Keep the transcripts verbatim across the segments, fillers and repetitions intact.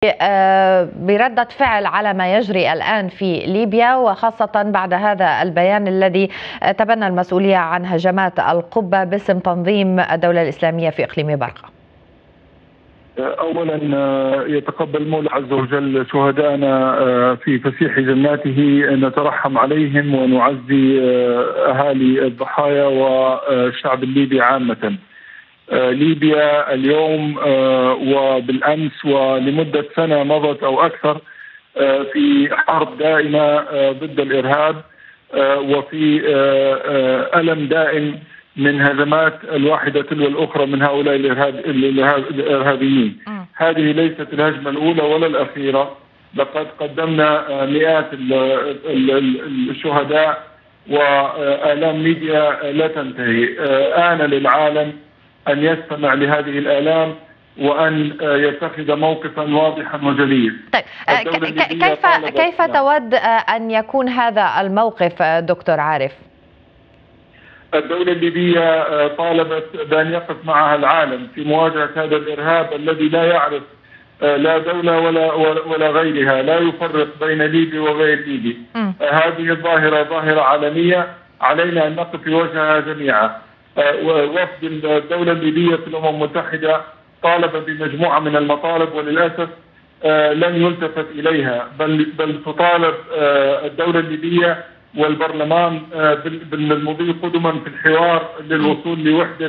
بردة فعل على ما يجري الآن في ليبيا، وخاصة بعد هذا البيان الذي تبنى المسؤولية عن هجمات القبة باسم تنظيم الدولة الإسلامية في إقليم برقة؟ أولا يتقبل المولى عز وجل شهدائنا في فسيح جناته، نترحم عليهم ونعزي أهالي الضحايا والشعب الليبي عامة. ليبيا اليوم وبالأمس ولمدة سنة مضت أو أكثر في حرب دائمة ضد الإرهاب، وفي ألم دائم من هجمات الواحدة تلو الأخرى من هؤلاء الإرهابيين. هذه ليست الهجمة الأولى ولا الأخيرة، لقد قدمنا مئات الشهداء، وآلام ليبيا لا تنتهي. آن للعالم أن يستمع لهذه الآلام وأن يتخذ موقفا واضحا وجليا. طيب كيف كيف تود أن يكون هذا الموقف دكتور عارف؟ الدولة الليبية طالبت بأن يقف معها العالم في مواجهة هذا الإرهاب الذي لا يعرف لا دولة ولا ولا غيرها، لا يفرق بين ليبي وغير ليبي. هذه الظاهرة ظاهرة عالمية، علينا أن نقف في وجهها جميعا. وفد الدولة الليبية في الأمم المتحدة طالب بمجموعة من المطالب، وللأسف لن يلتفت إليها، بل بل تطالب الدولة الليبية والبرلمان بالمضي قدما في الحوار للوصول لوحدة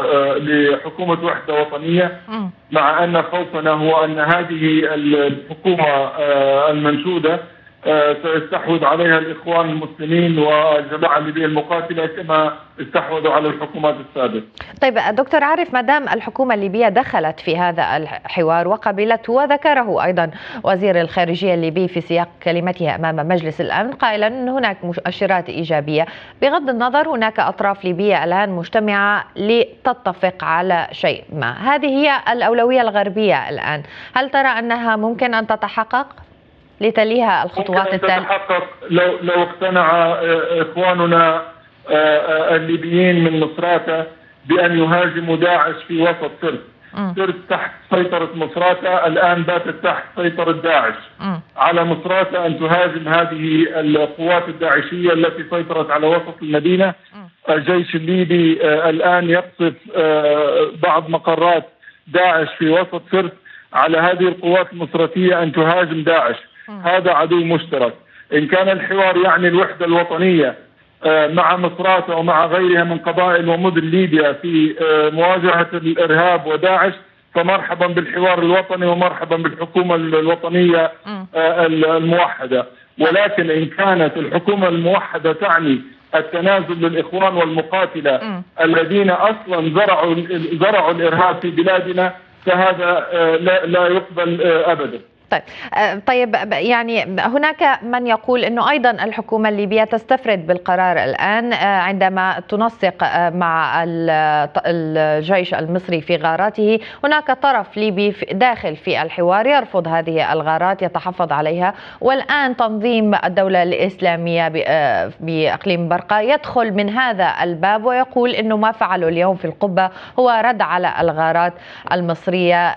لحكومة وحدة وطنية، مع أن خوفنا هو أن هذه الحكومة المنشودة سيستحوذ عليها الإخوان المسلمين والجماعة الليبية المقاتلة كما استحوذوا على الحكومات السابقة. طيب دكتور عارف، ما دام الحكومة الليبية دخلت في هذا الحوار وقبلته، وذكره أيضا وزير الخارجية الليبي في سياق كلمته أمام مجلس الأمن قائلا أن هناك مؤشرات إيجابية، بغض النظر هناك أطراف ليبية الآن مجتمعة لتتفق على شيء ما. هذه هي الأولوية الغربية الآن، هل ترى أنها ممكن أن تتحقق لتليها الخطوات التالية؟ تتحقق لو لو اقتنع اخواننا الليبيين من مصراتة بان يهاجموا داعش في وسط سرت. سرت تحت سيطرة مصراتة، الان باتت تحت سيطرة داعش. م. على مصراتة ان تهاجم هذه القوات الداعشية التي سيطرت على وسط المدينة. م. الجيش الليبي الان يقصف بعض مقرات داعش في وسط سرت، على هذه القوات المصراتية ان تهاجم داعش. هذا عدو مشترك. إن كان الحوار يعني الوحدة الوطنية مع مصراتة ومع غيرها من قبائل ومدن ليبيا في مواجهة الإرهاب وداعش، فمرحبا بالحوار الوطني ومرحبا بالحكومة الوطنية الموحدة. ولكن إن كانت الحكومة الموحدة تعني التنازل للإخوان والمقاتلة الذين أصلا زرعوا زرعوا الإرهاب في بلادنا، فهذا لا يقبل أبدا. طيب طيب يعني هناك من يقول انه ايضا الحكومه الليبيه تستفرد بالقرار الان عندما تنسق مع الجيش المصري في غاراته. هناك طرف ليبي داخل في الحوار يرفض هذه الغارات، يتحفظ عليها، والان تنظيم الدوله الاسلاميه باقليم برقه يدخل من هذا الباب ويقول انه ما فعله اليوم في القبه هو رد على الغارات المصريه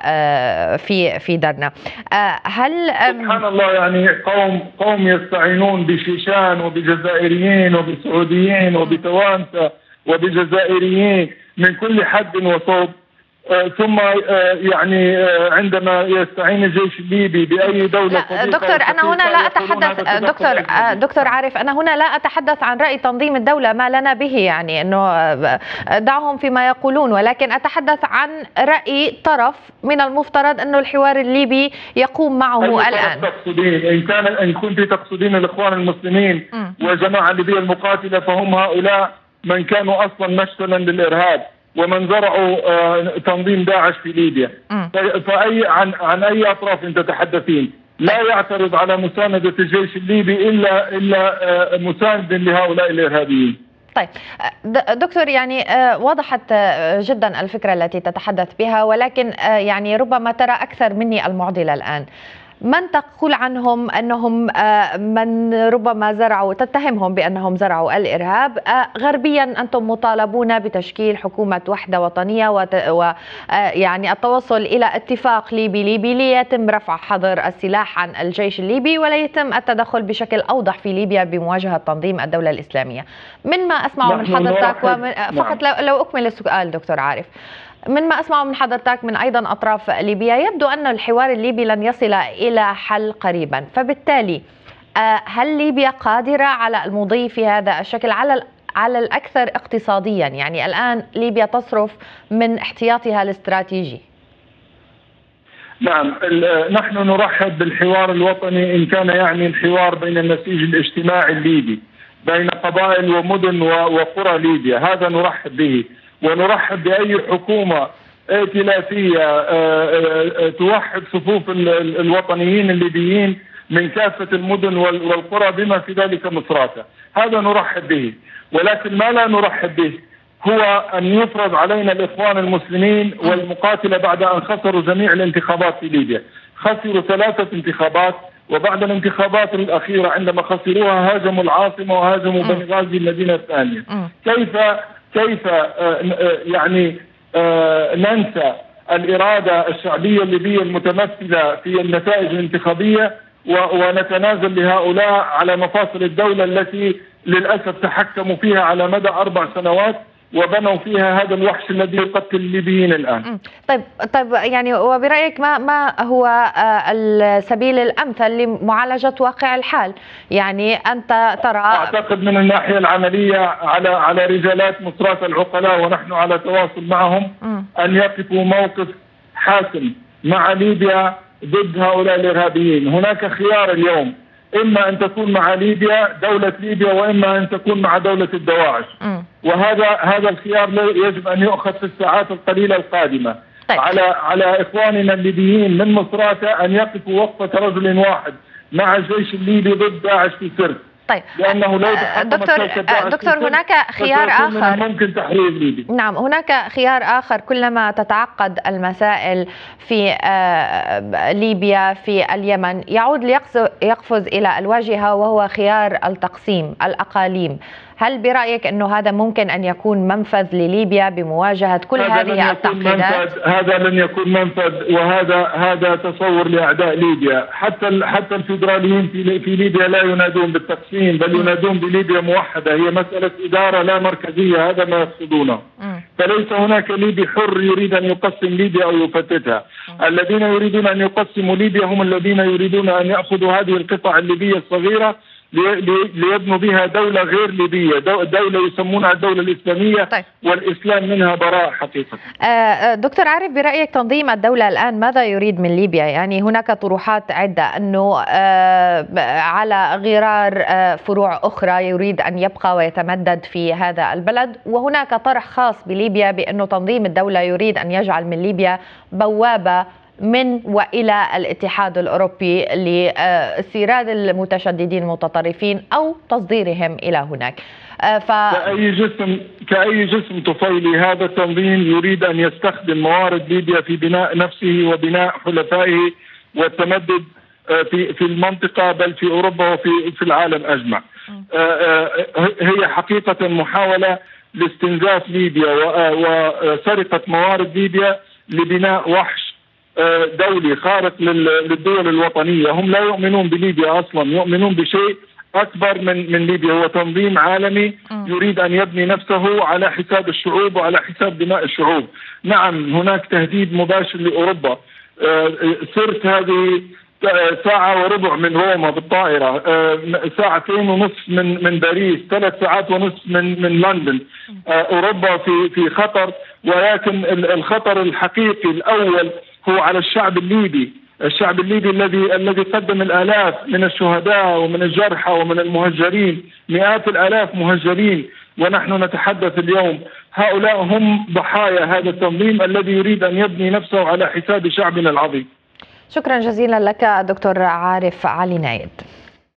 في في درنا. هل سبحان الله، يعني قوم قوم يستعينون بشيشان وبجزائريين وبسعوديين وبتوانسة وبجزائريين من كل حد وصوب، ثم يعني عندما يستعين الجيش الليبي بأي دولة. لا دكتور، أنا هنا لا أتحدث دكتور دكتور عارف أنا هنا لا أتحدث عن رأي تنظيم الدولة، ما لنا به، يعني أنه دعهم فيما يقولون، ولكن أتحدث عن رأي طرف من المفترض أنه الحوار الليبي يقوم معه الآن. تقصدين إن كان إن كنت تقصدين الإخوان المسلمين والجماعة الليبية المقاتلة، فهم هؤلاء من كانوا أصلا مشتلا للإرهاب ومن زرعوا تنظيم داعش في ليبيا. فأي عن عن أي أطراف تتحدثين؟ لا يعترض على مساندة الجيش الليبي إلا إلا مساند لهؤلاء الإرهابيين. طيب دكتور، يعني وضحت جدا الفكرة التي تتحدث بها، ولكن يعني ربما ترى أكثر مني المعضلة الآن. من تقول عنهم أنهم من ربما زرعوا، تتهمهم بأنهم زرعوا الإرهاب. غربيا أنتم مطالبون بتشكيل حكومة وحدة وطنية ويعني التوصل إلى اتفاق ليبي ليبي ليتم رفع حظر السلاح عن الجيش الليبي ولا يتم التدخل بشكل أوضح في ليبيا بمواجهة تنظيم الدولة الإسلامية. من ما أسمعه من حضرتك ومن فقط لو, لو أكمل السؤال دكتور عارف، من ما أسمعه من حضرتك من أيضا أطراف ليبيا يبدو أن الحوار الليبي لن يصل إلى حل قريبا، فبالتالي هل ليبيا قادرة على المضي في هذا الشكل على على الأكثر اقتصاديا؟ يعني الآن ليبيا تصرف من احتياطها الاستراتيجي. نعم، نحن نرحب بالحوار الوطني إن كان يعني الحوار بين النسيج الاجتماعي الليبي بين قبائل ومدن وقرى ليبيا، هذا نرحب به، ونرحب بأي حكومة ائتلافية توحد صفوف الوطنيين الليبيين من كافة المدن والقرى بما في ذلك مصراتة، هذا نرحب به. ولكن ما لا نرحب به هو أن يفرض علينا الإخوان المسلمين والمقاتلة بعد أن خسروا جميع الانتخابات في ليبيا. خسروا ثلاثة انتخابات، وبعد الانتخابات الأخيرة عندما خسروها هاجموا العاصمة وهاجموا بني غازي المدينة الثانية. كيف كيف يعني ننسى الإرادة الشعبية الليبية المتمثلة في النتائج الانتخابية ونتنازل لهؤلاء على مفاصل الدولة التي للأسف تحكموا فيها على مدى أربع سنوات وبنوا فيها هذا الوحش الذي يقتل الليبيين الآن. طيب طيب يعني وبرأيك ما ما هو السبيل الأمثل لمعالجة واقع الحال؟ يعني أنت ترى أعتقد من الناحية العملية على على رجالات مصرات العقلاء ونحن على تواصل معهم م. أن يقفوا موقف حاسم مع ليبيا ضد هؤلاء الإرهابيين. هناك خيار اليوم، إما أن تكون مع ليبيا دولة ليبيا وإما أن تكون مع دولة الدواعش، م. وهذا هذا الخيار يجب أن يؤخذ في الساعات القليلة القادمة. طيب. على على إخواننا الليبيين من مصراتة أن يقفوا وقفة رجل واحد مع الجيش الليبي ضد داعش في سرت. طيب لأنه لو دكتور دكتور هناك خيار آخر ممكن تحرير ليبيا. نعم، هناك خيار آخر. كلما تتعقد المسائل في ليبيا في اليمن يعود ليقفز إلى الواجهة وهو خيار التقسيم الأقاليم. هل برأيك أنه هذا ممكن أن يكون منفذ لليبيا بمواجهة كل هذه التعقيدات؟ هذا لن يكون منفذ، وهذا هذا تصور لأعداء ليبيا. حتى حتى الفيدراليين في في ليبيا لا ينادون بالتقسيم بل ينادون بليبيا موحدة، هي مسألة إدارة لا مركزية، هذا ما يقصدونه. فليس هناك ليبي حر يريد أن يقسم ليبيا أو يفتتها. الذين يريدون أن يقسموا ليبيا هم الذين يريدون أن يأخذوا هذه القطع الليبية الصغيرة ليبنوا بها دولة غير ليبية، دولة يسمونها الدولة الإسلامية. طيب. والإسلام منها براء حقيقة. دكتور عارف، برأيك تنظيم الدولة الآن ماذا يريد من ليبيا؟ يعني هناك طروحات عدة أنه على غرار فروع أخرى يريد أن يبقى ويتمدد في هذا البلد، وهناك طرح خاص بليبيا بأنه تنظيم الدولة يريد أن يجعل من ليبيا بوابة من وإلى الاتحاد الأوروبي لاستيراد المتشددين المتطرفين أو تصديرهم إلى هناك. ف... كأي جسم كأي جسم طفيلي هذا التنظيم يريد أن يستخدم موارد ليبيا في بناء نفسه وبناء حلفائه والتمدد في في المنطقة بل في أوروبا وفي في العالم أجمع. هي حقيقة محاولة لاستنزاف ليبيا وسرقة موارد ليبيا لبناء وحش دولي خارق للدول الوطنية. هم لا يؤمنون بليبيا أصلا، يؤمنون بشيء أكبر من من ليبيا. هو تنظيم عالمي يريد أن يبني نفسه على حساب الشعوب وعلى حساب دماء الشعوب. نعم، هناك تهديد مباشر لأوروبا. سرت هذه ساعة وربع من روما بالطائرة، ساعتين ونصف من من باريس، ثلاث ساعات ونصف من من لندن. أوروبا في في خطر، ولكن الخطر الحقيقي الأول هو على الشعب الليبي، الشعب الليبي الذي الذي قدم الآلاف من الشهداء ومن الجرحى ومن المهجرين، مئات الآلاف مهجرين، ونحن نتحدث اليوم. هؤلاء هم ضحايا هذا التنظيم الذي يريد أن يبني نفسه على حساب شعبنا العظيم. شكرا جزيلا لك دكتور عارف علي نايد.